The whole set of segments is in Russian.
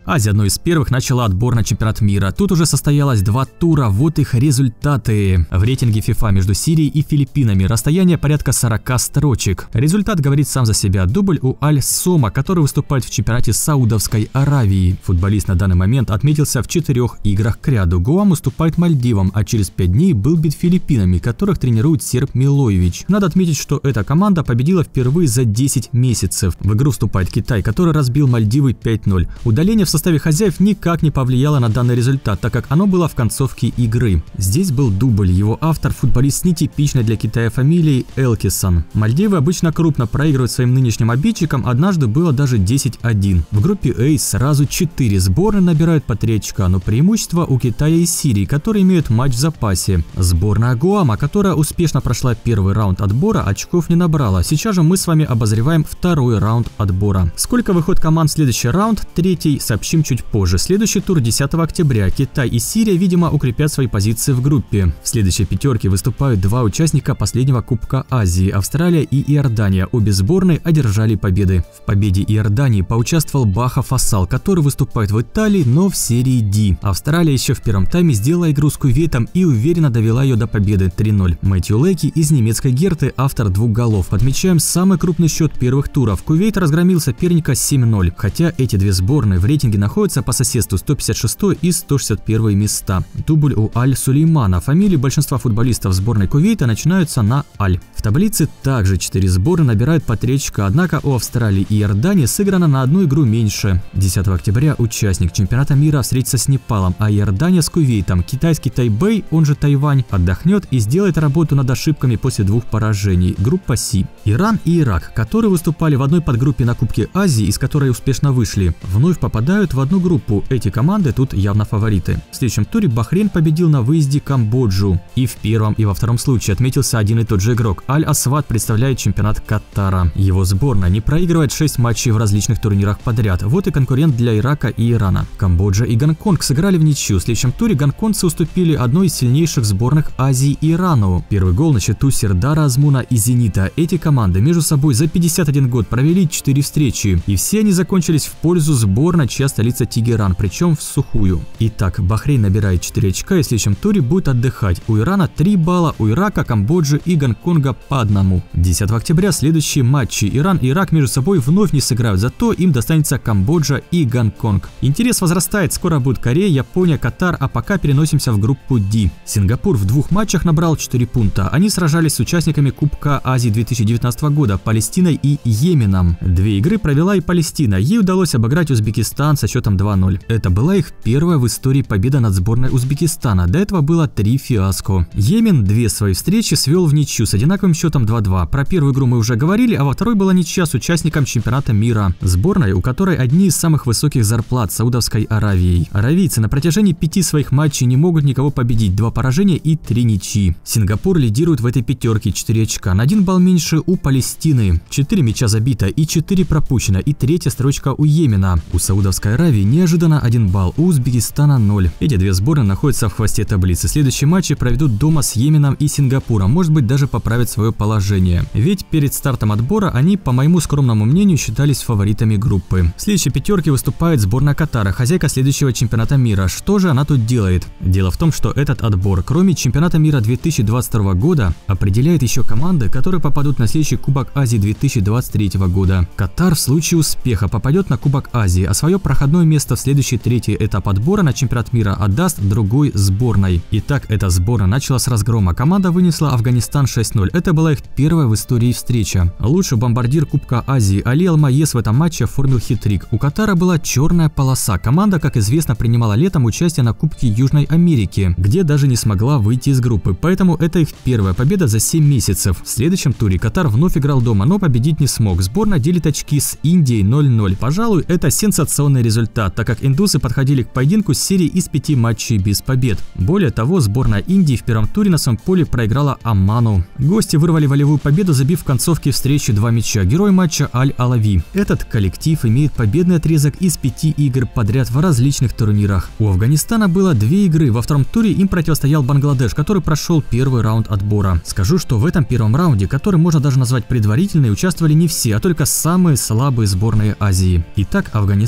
Азия одной из первых начала отбор на чемпионат мира. Тут уже состоялось 2 тура, вот их результаты. В рейтинге FIFA между Сирией и Филиппинами расстояние порядка 40 строчек. Результат говорит сам за себя. Дубль у Аль-Сома, который выступает в чемпионате Саудовской Аравии. Футболист на данный момент отметился в 4 играх к ряду. Гуам уступает Мальдивам, а через 5 дней был бит Филиппинами, которых тренирует серб Милоевич. Надо отметить, что эта команда победила впервые за 10 месяцев. В игру вступает Китай, который разбил Мальдивы 5-0. Удаление в составе хозяев никак не повлияло на данный результат, так как оно было в концовке игры. Здесь был дубль, его автор футболист с нетипичной для Китая фамилией Элкисон. Мальдивы обычно крупно проигрывают своим нынешним обидчикам, однажды было даже 10-1. В группе А сразу 4 сборные набирают по 3 очка, но преимущество у Китая и Сирии, которые имеют матч в запасе. Сборная Гуама, которая успешно прошла первый раунд отбора, очков не набрала. Сейчас же мы с вами обозреваем второй раунд отбора. Сколько выходит команд в следующий раунд, третий, сообщим чуть позже. Следующий тур 10 октября. Китай и Сирия, видимо, укрепят свои позиции в группе. В следующей пятерке выступают 2 участника последнего Кубка Азии – Австралия и Иордания. Обе сборные одержали победы. В победе Иордании поучаствовал Баха Фасал, который выступает в Италии, но в серии D. Австралия еще в первом тайме сделала игру с Кувейтом и уверенно довела ее до победы 3-0. Мэтью Леки из немецкой Герты, автор 2 голов. Отмечаем самый крупный счет первых туров. Кувейт разгромил соперника 7-0. Хотя эти 2 сборные в рейтинге находятся по соседству 156 и 161 места. Дубль у Аль-Сулеймана. Фамилии большинства футболистов сборной Кувейта начинаются на Аль. В таблице также 4 сборы набирают по 3 очка, однако у Австралии и Иордании сыграно на 1 игру меньше. 10 октября участник чемпионата мира встретится с Непалом, а Иордания с Кувейтом. Китайский Тайбэй, он же Тайвань, отдохнет и сделает работу над ошибками после 2 поражений. Группа С. Иран и Ирак, которые выступали в одной подгруппе на Кубке Азии, из которой успешно вышли, вновь попадают в одну группу. Эти команды тут явно фавориты. В следующем туре Бахрейн победил на выезде Камбоджу. И в первом, и во втором случае отметился один и тот же игрок. Аль-Асвад представляет чемпионат Катара. Его сборная не проигрывает 6 матчей в различных турнирах подряд. Вот и конкурент для Ирака и Ирана. Камбоджа и Гонконг сыграли в ничью. В следующем туре гонконгцы уступили одной из сильнейших сборных Азии Ирану. Первый гол на счету Сердара Азмуна и Зенита. Эти команды между собой за 51 год провели 4 встречи. И все они закончились в пользу сборной, чья столица Тегеран, причем в сухую. Итак, Бахрейн набирает 4 очка и в следующем туре будет отдыхать. У Ирана 3 балла, у Ирака, Камбоджи и Гонконга по 1. 10 октября следующие матчи. Иран и Ирак между собой вновь не сыграют, зато им достанется Камбоджа и Гонконг. Интерес возрастает, скоро будет Корея, Япония, Катар, а пока переносимся в группу D. Сингапур в 2 матчах набрал 4 пункта. Они сражались с участниками Кубка Азии 2019 года, Палестиной и Йеменом. 2 игры провела и Палестина. Ей удалось обыграть Узбекистан со счетом 2-0. Это была их первая в истории победа над сборной Узбекистана. До этого было 3 фиаско. Йемен 2 свои встречи свел в ничью с одинаковым счетом 2-2. Про первую игру мы уже говорили, а во второй была ничья с участником чемпионата мира. Сборной, у которой одни из самых высоких зарплат Саудовской Аравией. Аравийцы на протяжении 5 своих матчей не могут никого победить. 2 поражения и 3 ничьи. Сингапур лидирует в этой пятерке 4 очка. На 1 балл меньше у Палестины. 4 мяча забито и 4 пропущено. И 3-я строчка у Йемена. У Саудовской Аравии неожиданно 1 балл. У Узбекистана 0. Эти 2 сборные находятся в хвосте таблицы. Следующие матчи проведут дома с Йеменом и Сингапуром. Может быть, даже поправят свое положение. Ведь перед стартом отбора они, по моему скромному мнению, считались фаворитами группы. В следующей пятерке выступает сборная Катара, хозяйка следующего чемпионата мира. Что же она тут делает? Дело в том, что этот отбор, кроме чемпионата мира 2022 года, определяет еще команды, которые попадут на следующий Кубок Азии 2023 года. Катар в случае успеха попадет на Кубок Азии, а свое проходное место в следующий 3-й этап отбора на чемпионат мира отдаст другой сборной. Итак, эта сборная начала с разгрома. Команда вынесла Афганистан 6-0. Это была их первая в истории встреча. Лучший бомбардир Кубка Азии Али Алмаес в этом матче оформил хитрик. У Катара была черная полоса. Команда, как известно, принимала летом участие на Кубке Южной Америки, где даже не смогла выйти из группы. Поэтому это их первая победа за 7 месяцев. В следующем туре Катар вновь играл дома, но победить не смог. Сборная делит очки с Индией 0-0. Пожалуй, это сенсационный результат, так как индусы подходили к поединку с серией из 5 матчей без побед. Более того, сборная Индии в первом туре на своем поле проиграла Оману. Гости вырвали волевую победу, забив в концовке встречи 2 мяча. Герой матча Аль-Алави. Этот коллектив имеет победный отрезок из 5 игр подряд в различных турнирах. У Афганистана было 2 игры. Во втором туре им противостоял Бангладеш, который прошел первый раунд отбора. Скажу, что в этом первом раунде, который можно даже назвать предварительный, участвовали не все, а только самые слабые сборные Азии. Итак, Афганистан добился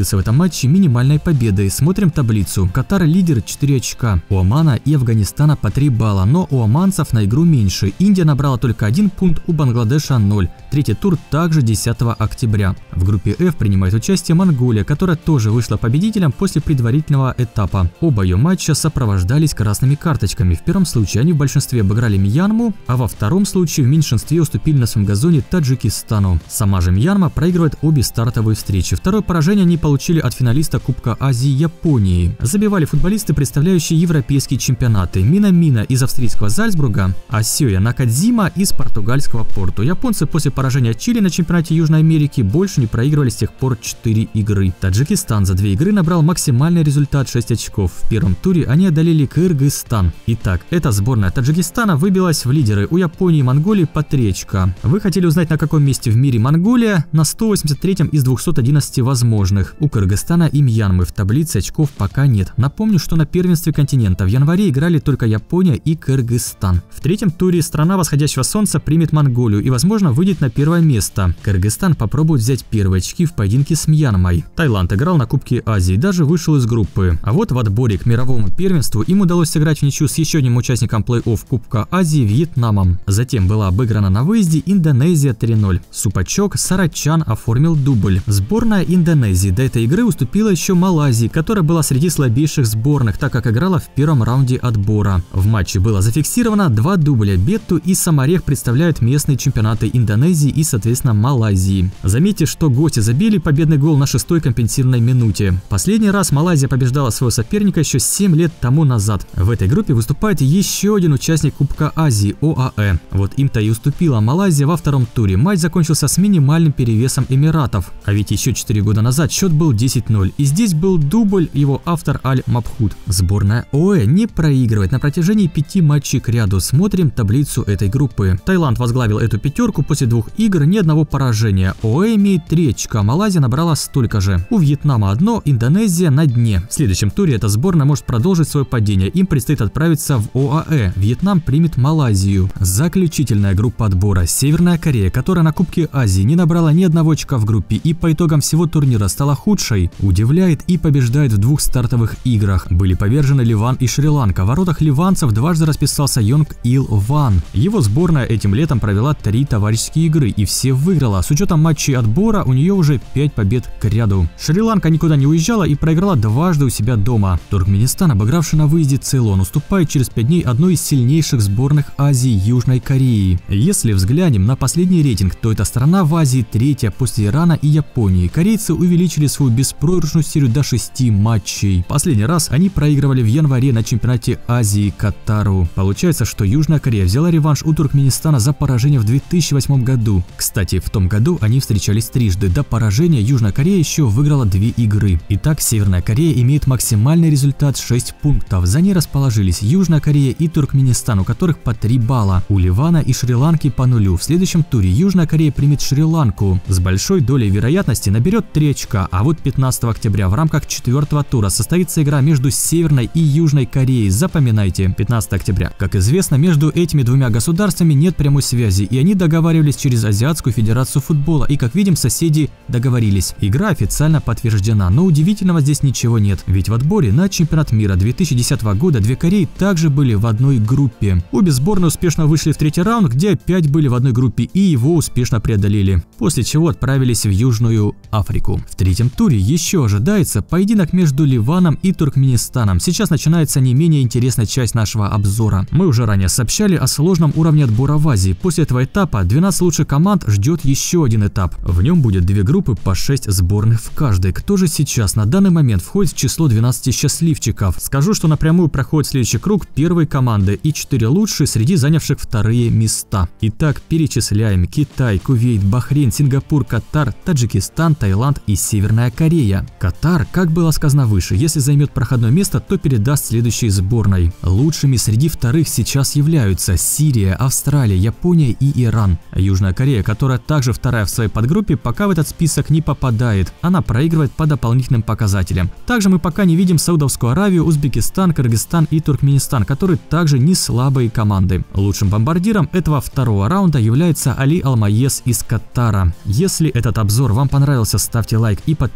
добился в этом матче минимальной победы. Смотрим таблицу. Катар лидер 4 очка. У Омана и Афганистана по 3 балла, но у оманцев на игру меньше. Индия набрала только 1 пункт, у Бангладеша 0. Третий тур также 10 октября. В группе F принимает участие Монголия, которая тоже вышла победителем после предварительного этапа. Оба ее матча сопровождались красными карточками. В первом случае они в большинстве обыграли Мьянму, а во втором случае в меньшинстве уступили на своем газоне Таджикистану. Сама же Мьянма проигрывает обе стартовые встречи. Второе поражение они получили от финалиста Кубка Азии Японии. Забивали футболисты, представляющие европейские чемпионаты: Минамина из австрийского Зальцбурга, а Сёя Накадзима из португальского Порту. Японцы после поражения Чили на чемпионате Южной Америки больше не проигрывали с тех пор 4 игры. Таджикистан за 2 игры набрал максимальный результат 6 очков. В первом туре они одолели Кыргызстан. Итак, эта сборная Таджикистана выбилась в лидеры. У Японии и Монголии по 3 очка. Вы хотели узнать, на каком месте в мире Монголия? На 183 из 211 возможных. У Кыргызстана и Мьянмы в таблице очков пока нет. Напомню, что на первенстве континента в январе играли только Япония и Кыргызстан. В третьем туре страна восходящего солнца примет Монголию и, возможно, выйдет на первое место. Кыргызстан попробует взять первые очки в поединке с Мьянмой. Таиланд играл на Кубке Азии и даже вышел из группы. А вот в отборе к мировому первенству им удалось сыграть в ничью с еще одним участником плей-офф Кубка Азии — Вьетнамом. Затем была обыграна на выезде Индонезия 3-0. Супачок Сарачан оформил дубль. Сборная Индонезии до этой игры уступила еще Малайзии, которая была среди слабейших сборных, так как играла в первом раунде отбора. В матче было зафиксировано 2 дубля. Бетту и Самарех представляют местные чемпионаты Индонезии и, соответственно, Малайзии. Заметьте, что гости забили победный гол на 6-й компенсированной минуте. Последний раз Малайзия побеждала своего соперника еще 7 лет тому назад. В этой группе выступает еще один участник Кубка Азии — ОАЭ. Вот им-то и уступила Малайзия во втором туре. Матч закончился с минимальным перевесом Эмиратов. А ведь еще 4 года назад счет был 10-0. И здесь был дубль, его автор Аль-Мабхуд. Сборная ОАЭ не проигрывает на протяжении 5 матчей к ряду. Смотрим таблицу этой группы. Таиланд возглавил эту пятерку после 2 игр, ни одного поражения. ОАЭ имеет 3 очка, Малайзия набрала столько же. У Вьетнама 1, Индонезия на дне. В следующем туре эта сборная может продолжить свое падение. Им предстоит отправиться в ОАЭ. Вьетнам примет Малайзию. Заключительная группа отбора. Северная Корея, которая на Кубке Азии не набрала ни одного очка в группе и по итогам всего турнира стала худшей, удивляет и побеждает в 2 стартовых играх. Были повержены Ливан и Шри-Ланка. В воротах ливанцев дважды расписался Йонг Ил Ван. Его сборная этим летом провела 3 товарищеские игры и все выиграла. С учетом матчей отбора у нее уже 5 побед к ряду. Шри-Ланка никуда не уезжала и проиграла дважды у себя дома. Туркменистан, обыгравший на выезде Цейлон, уступает через 5 дней одной из сильнейших сборных Азии — Южной Кореи. Если взглянем на последний рейтинг, то эта страна в Азии 3-я после Ирана и Японии. Корейцы увеличили свою беспроигрышную серию до 6 матчей. Последний раз они проигрывали в январе на чемпионате Азии Катару. Получается, что Южная Корея взяла реванш у Туркменистана за поражение в 2008 году. Кстати, в том году они встречались трижды. До поражения Южная Корея еще выиграла 2 игры. Итак, Северная Корея имеет максимальный результат 6 пунктов. За ней расположились Южная Корея и Туркменистан, у которых по 3 балла. У Ливана и Шри-Ланки по 0. В следующем туре Южная Корея примет Шри-Ланку. С большой долей вероятности наберет 3 очка, а вот 15 октября в рамках 4-го тура состоится игра между Северной и Южной Кореей. Запоминайте, 15 октября. Как известно, между этими двумя государствами нет прямой связи, и они договаривались через Азиатскую федерацию футбола, и, как видим, соседи договорились. Игра официально подтверждена, но удивительного здесь ничего нет, ведь в отборе на чемпионат мира 2010 года 2 Кореи также были в одной группе. Обе сборные успешно вышли в 3-й раунд, где опять были в одной группе и его успешно преодолели, после чего отправились в Южную Африку. В 3-м туре еще ожидается поединок между Ливаном и Туркменистаном. Сейчас начинается не менее интересная часть нашего обзора. Мы уже ранее сообщали о сложном уровне отбора в Азии. После этого этапа 12 лучших команд ждет еще один этап. В нем будет 2 группы по 6 сборных в каждой. Кто же сейчас на данный момент входит в число 12 счастливчиков? Скажу, что напрямую проходит следующий круг первой команды и 4 лучшие среди занявших 2-е места. Итак, перечисляем: Китай, Кувейт, Бахрейн, Сингапур, Катар, Таджикистан, Таиланд и Северная Корея. Катар, как было сказано выше, если займет проходное место, то передаст следующей сборной. Лучшими среди вторых сейчас являются Сирия, Австралия, Япония и Иран. Южная Корея, которая также 2-я в своей подгруппе, пока в этот список не попадает. Она проигрывает по дополнительным показателям. Также мы пока не видим Саудовскую Аравию, Узбекистан, Кыргызстан и Туркменистан, которые также не слабые команды. Лучшим бомбардиром этого 2-го раунда является Али Алмаес из Катара. Если этот обзор вам понравился, ставьте лайк и подписывайтесь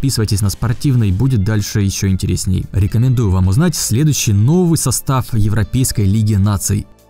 подписывайтесь на спортивный, будет дальше еще интересней. Рекомендую вам узнать следующий новый состав Европейской лиги наций.